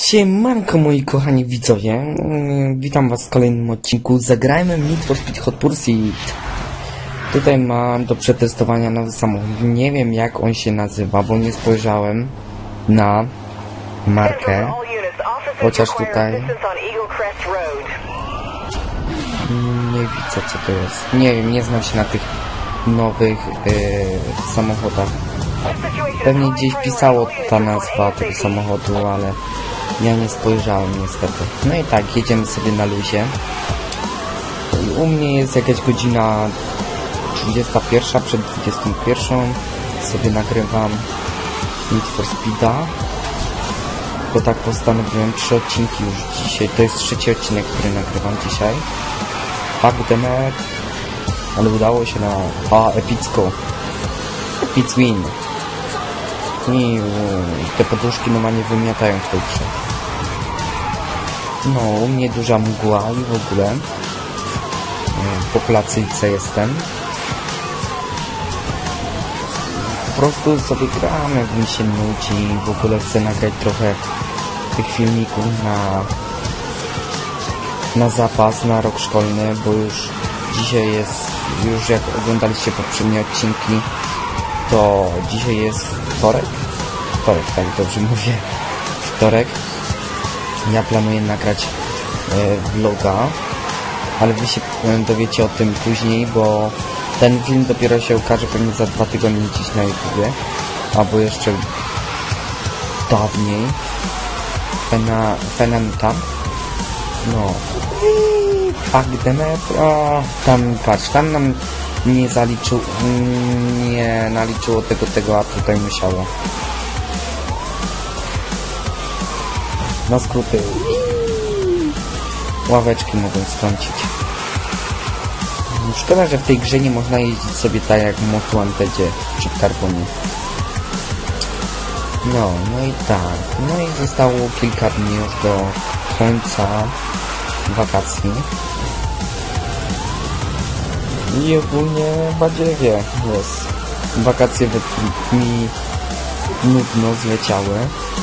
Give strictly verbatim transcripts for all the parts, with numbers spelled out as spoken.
Siemanko moi kochani widzowie, witam was w kolejnym odcinku. Zagrajmy Need for Speed Hot Pursuit. Tutaj mam do przetestowania nowy samochód. Nie wiem jak on się nazywa, bo nie spojrzałem na markę. Chociaż tutaj nie widzę co to jest. Nie wiem, nie znam się na tych nowych yy, samochodach. Pewnie gdzieś pisało ta nazwa tego samochodu, ale ja nie spojrzałem niestety. No i tak, jedziemy sobie na luzie. I u mnie jest jakaś godzina trzydziesta pierwsza, przed dwudziestą pierwszą. Sobie nagrywam Need for Speeda. Bo tak postanowiłem, trzy odcinki już dzisiaj. To jest trzeci odcinek, który nagrywam dzisiaj. Fuck the map. Ale udało się na... A, epicko. Epic win. I te poduszki normalnie wymiatają w tej grze. No, u mnie duża mgła i w ogóle. Po placyjce jestem. Po prostu sobie gramy, w mi się nudzi. W ogóle chcę nagrać trochę tych filmików na na zapas, na rok szkolny, bo już dzisiaj jest, już jak oglądaliście poprzednie odcinki, to dzisiaj jest wtorek? Wtorek, tak dobrze mówię. Wtorek. Ja planuję nagrać e, vloga, ale wy się e, dowiecie o tym później, bo ten film dopiero się ukaże pewnie za dwa tygodnie gdzieś na YouTubie, albo jeszcze dawniej. Fena, Fenanuta. No. Fuck the map. O, tam patrz, tam nam nie zaliczył, nie naliczyło tego, tego, a tutaj musiało. Na skróty. Ławeczki mogą strącić. Szkoda, że w tej grze nie można jeździć sobie tak jak w Most Wantedzie czy w Carbonie. No, no i tak. No i zostało kilka dni już do końca wakacji. I ogólnie badziewie jest. Wakacje mi nudno zleciały.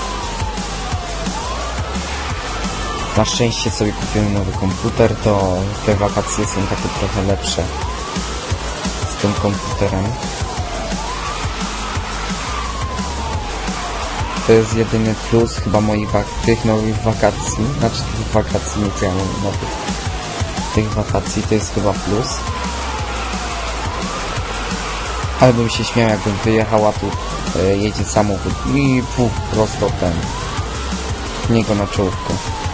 Na szczęście sobie kupiłem nowy komputer, to te wakacje są takie trochę lepsze z tym komputerem. To jest jedyny plus chyba moich wak tych nowych wakacji, znaczy tych wakacji, nie co ja mam nowych. Tych wakacji to jest chyba plus. Ale bym się śmiał, jakbym wyjechała, tu e, jedzie samochód i puf, prosto ten niego na czołówkę.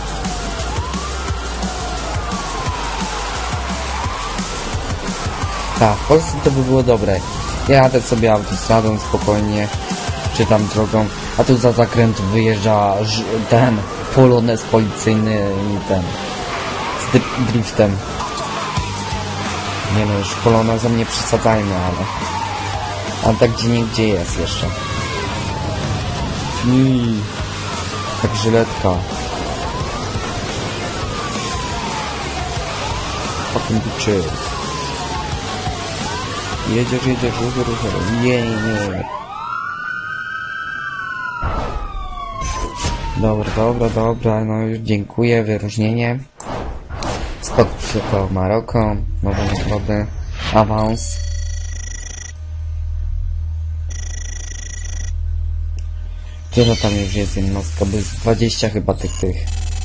Tak, w Polsce to by było dobre. Jadę sobie autostradą spokojnie, czy tam drogą, a tu za zakręt wyjeżdża ten polonez policyjny i ten z driftem. Nie no, już polonezem nie przesadzajmy, ale ale tak gdzie nigdzie jest jeszcze. I tak żyletka. Fucking bitches. Jedziesz, jedziesz, ruchy, ruchy. Nie, nie. Dobra, dobra, dobra, no już dziękuję, wyróżnienie. Spotkał Maroko, nowe nagrody, awans. Tyle tam już jest jednostka, bo jest dwadzieścia chyba tych tych.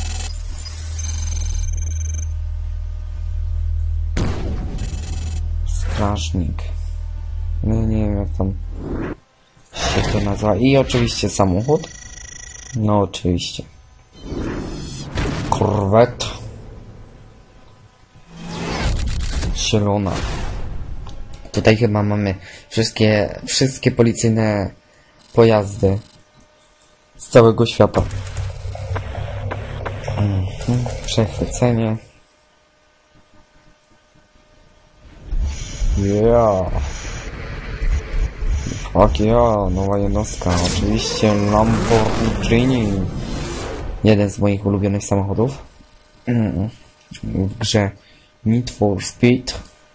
Strażnik. No nie wiem jak tam się to nazywa. I oczywiście samochód. No oczywiście. Korwet. Zielona. Tutaj chyba mamy wszystkie, wszystkie policyjne pojazdy z całego świata. Mhm. Przechwycenie. Yeah. Fuck yeah, nowa jednostka. Oczywiście Lamborghini. Jeden z moich ulubionych samochodów. Mm. W grze Need for Speed.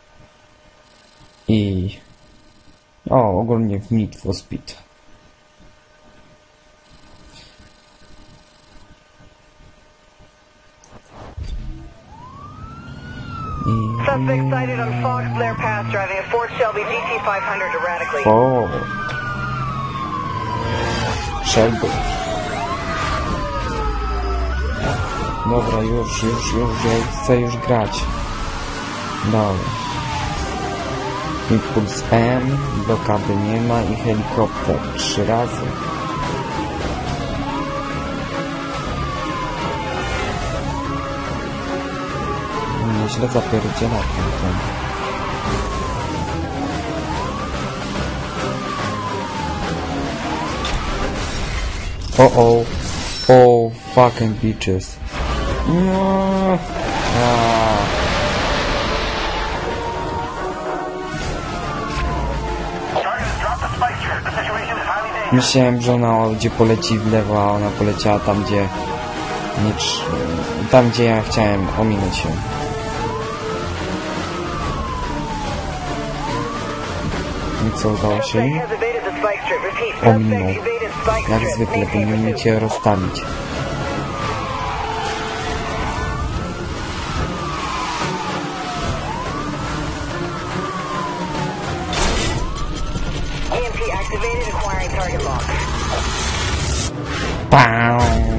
I... O, ogólnie w Need for Speed. Suspect sighted on Fox Blair Pass driving a Ford Shelby G T five hundred erratically. O. Shelby. Dobra, już, już, już, ja chcę już grać. Dobra. Impuls M, blokady nie ma i helikopter trzy razy. No źle zapierdziela ten. O o, o fucking bitches. No. Ah. Myślałem, że ona gdzie poleci w lewo, a ona poleciała tam, gdzie nie tam, gdzie ja chciałem ominąć się. I co udało się im? Ominął. Jak zwykle, powinien cię rozstawić. Pow!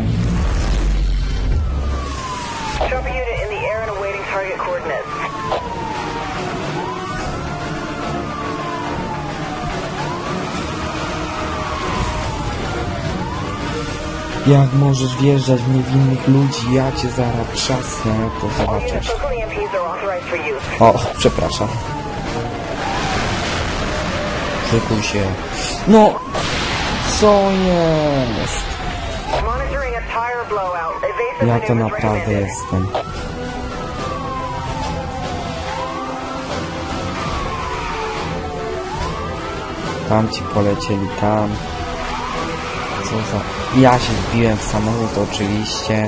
Trophy unit in the air and awaiting target coordinates. Jak możesz wjeżdżać w niewinnych ludzi? Ja cię zaraz trzasnę, to zobaczysz. O, przepraszam. Szykuj się. No! Co jest? Ja to naprawdę jestem. Tam ci polecieli, tam. Co za... Ja się wbiłem w samochód oczywiście.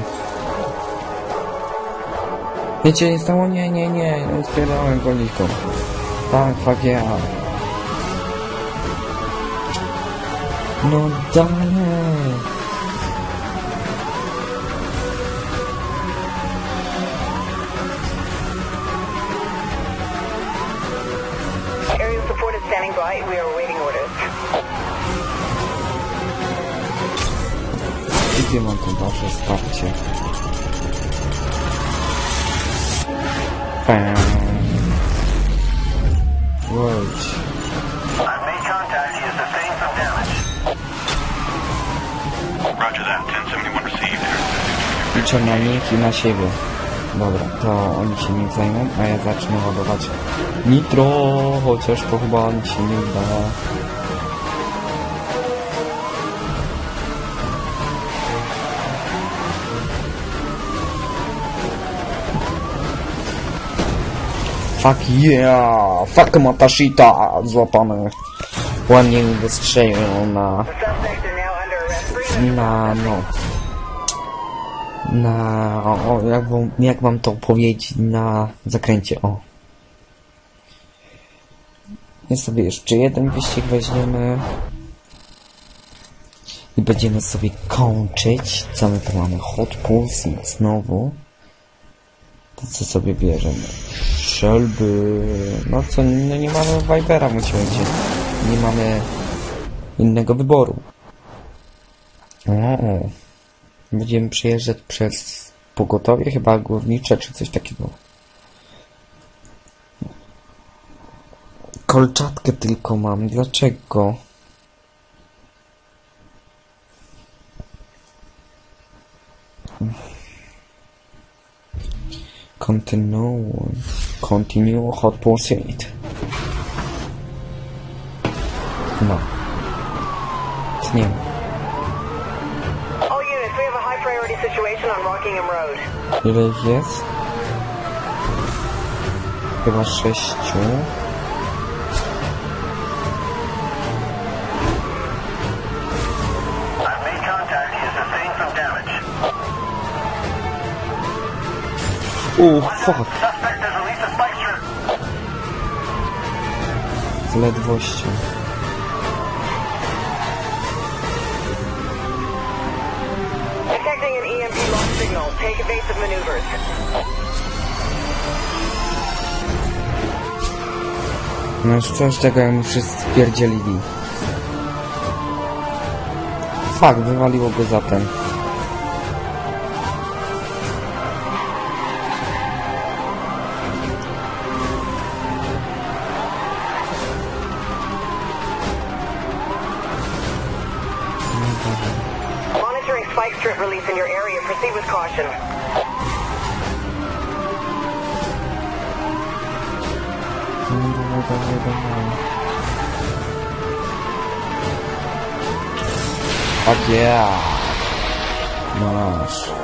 Wiecie, nie stało? Nie, nie, nie. Spierdałem goliką. Tak, fuck yeah. No dalej. Aerial support is standing by. We are awaiting orders. Gdzie mam to wasze wsparcie? Pam. Wait. I've made contact. He has sustained some damage. Roger that. ten seventy-one received. Liczę na nich i na siebie. Dobra, to oni się nie zajmą, a ja zacznę ładować nitro, chociaż to chyba mi się nie uda. Fuck yeah! Fuck Matashita! Złapane. Ładnie mi wystrzelił na... Na... no... Na... O, jak wam, jak wam to powiedzieć? Na zakręcie, o. I sobie jeszcze jeden wyścig weźmiemy. I będziemy sobie kończyć. Co my tu mamy? Hot Pulsing znowu. To co sobie bierzemy? Shelby... No co, no nie mamy Vipera, musimy cię. Nie mamy innego wyboru. O, będziemy przejeżdżać przez pogotowie, chyba górnicze, czy coś takiego. Kolczatkę tylko mam. Dlaczego? Continue. Continue hot pursuit. No. Tniemy. All units, we have a high priority situation on Rockingham Road. Ile ich jest? Chyba sześciu. I've made contact. He has sustained some damage. Oh, fuck. Suspect has released a spike strip. Z ledwością. Detecting an E M P launch signal. Take evasive maneuvers. No już co z czego mi wszyscy spierdzielili. Fuck, wywaliło go za ten. Monitoring spike strip release in your area. Proceed with caution. No dawaj, dawaj, dawaj. Fuck yeah. Masz.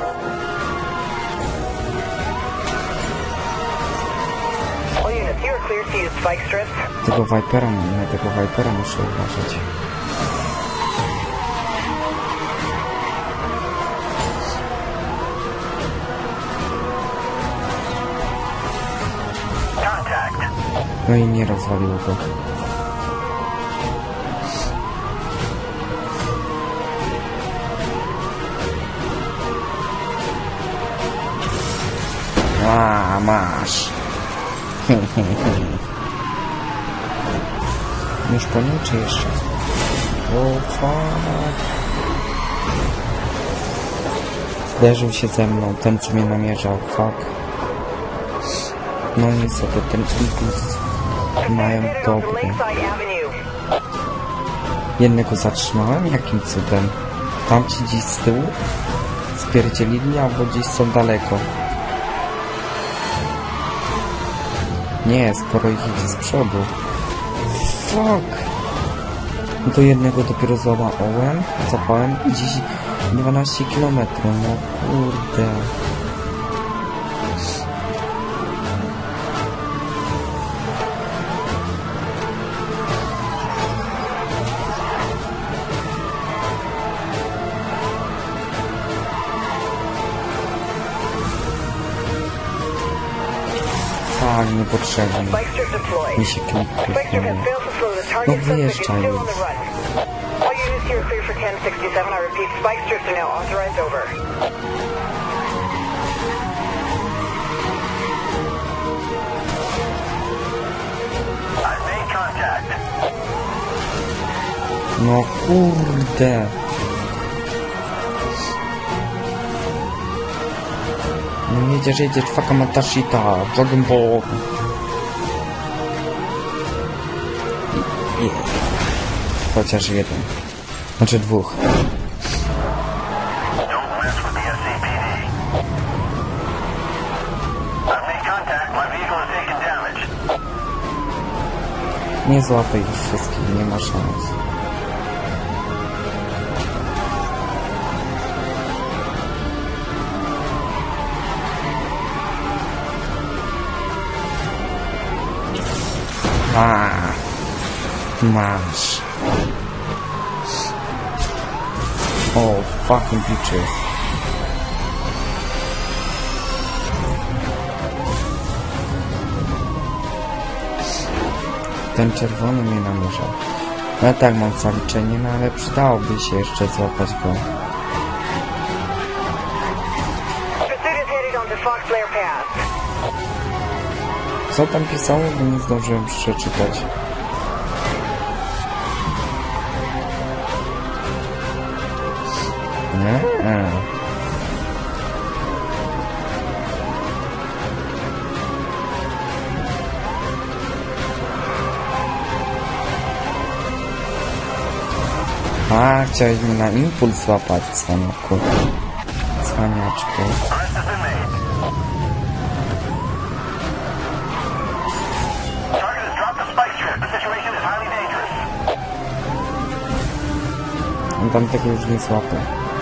All units, you are clear to use spike strips. Tego Vipera, na tego Vipera muszę uważać. No i nie rozwaliło go. A, masz. Już po nim, czy jeszcze? O, fuck. Zderzył się ze mną, ten co mnie namierzał, fuck. No niestety, ten impuls mają dobry. Jednego zatrzymałem? Jakim cudem? Tamci gdzieś z tyłu? Spierdzielili albo gdzieś są daleko? Nie, sporo ich idzie z przodu. Fuck! No to jednego dopiero złamałem, zapałem i gdzieś dwanaście kilometrów, no kurde. Tak, niepotrzebnie. Mi się klikuje znowu. No wyjeżdżaj już. No kurde. No jedziesz, jedziesz, faka matashita, Dragon Ball. I, i. Chociaż jeden. Znaczy dwóch. Nie złapę ich wszystkich, nie ma szans. A, masz. O, fucking bitches. Ten czerwony mnie namierzał. No ja tak mam zaliczenie, no ale przydałoby się jeszcze złapać go. Co tam pisało, bo nie zdążyłem przeczytać. Nie? E. A, chciałeś mnie na impuls złapać, cwaniaku. Cwaniaczku. On tam tego już nie złapał.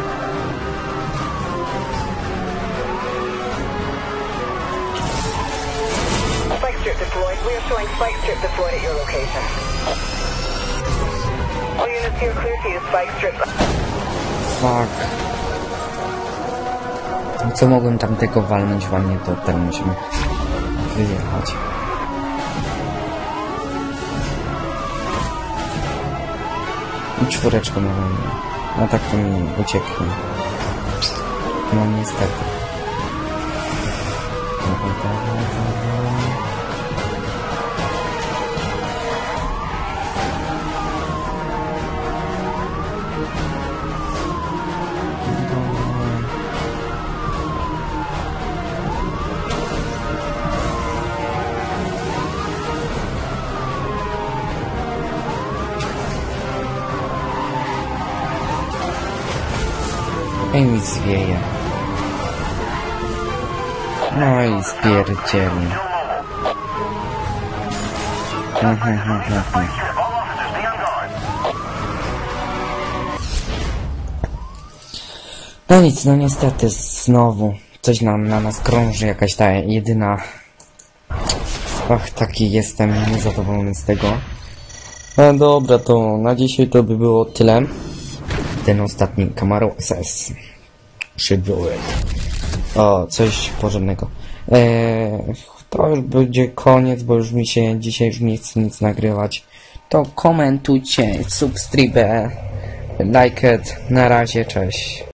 Spike strip deployed. We are showing spike strip deployed at your location. All units here clear to use spike strip. Fuck. Co mogłem tam tego walnąć ładnie, to ten musimy wyjechać. I czwóreczkę miałem. No tak to mi ucieknie. No niestety. Dawaj, dawaj, dawaj. i mi zwieje. No i spierdzieli. Mhm, mhm, mhm. All officers be on guard. No nic, no niestety znowu coś na, na nas krąży, jakaś ta jedyna. Ach, taki jestem niezadowolony z tego. No dobra, to na dzisiaj to by było tyle. Ten ostatni Camaro S S. Chevrolet. O, coś porządnego. Eee, to już będzie koniec, bo już mi się dzisiaj już nie chce nic nagrywać. To komentujcie, subscribe, like it. Na razie, cześć.